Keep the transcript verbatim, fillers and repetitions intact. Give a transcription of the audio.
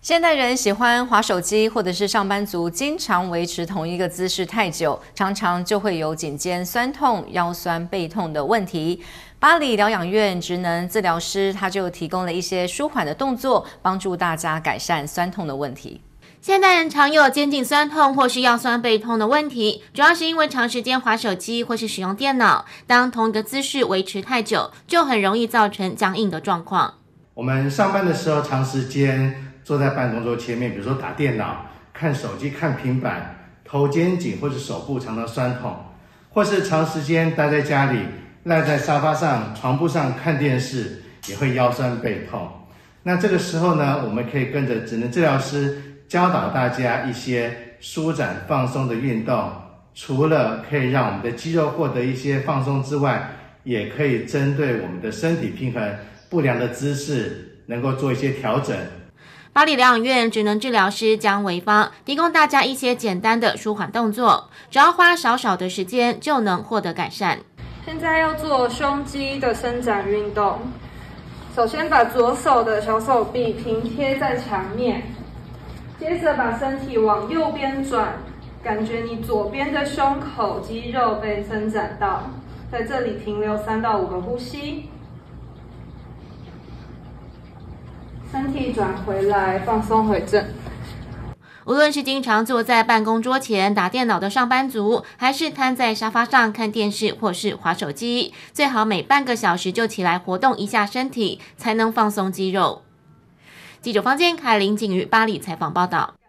现代人喜欢滑手机，或者是上班族经常维持同一个姿势太久，常常就会有颈肩酸痛、腰酸背痛的问题。巴黎疗养院职能治疗师他就提供了一些舒缓的动作，帮助大家改善酸痛的问题。 现代人常有肩颈酸痛或是腰酸背痛的问题，主要是因为长时间滑手机或是使用电脑，当同一个姿势维持太久，就很容易造成僵硬的状况。 我们上班的时候长时间坐在办公桌前面，比如说打电脑、看手机、看平板，头肩颈或是手部常常酸痛，或是长时间待在家里，赖在沙发上、床铺上看电视，也会腰酸背痛。那这个时候呢，我们可以跟着职能治疗师教导大家一些舒展放松的运动，除了可以让我们的肌肉获得一些放松之外，也可以针对我们的身体平衡不良的姿势能够做一些调整。 巴黎疗养院职能治疗师江维芳提供大家一些简单的舒缓动作，只要花少少的时间就能获得改善。 现在要做胸肌的伸展运动，首先把左手的小手臂平贴在墙面，接着把身体往右边转，感觉你左边的胸口肌肉被伸展到，在这里停留三到五个呼吸。身体转回来，放松回正。 无论是经常坐在办公桌前打电脑的上班族，还是瘫在沙发上看电视或是滑手机，最好每半个小时就起来活动一下身体，才能放松肌肉。记者方坚凯林景瑜巴黎采访报道。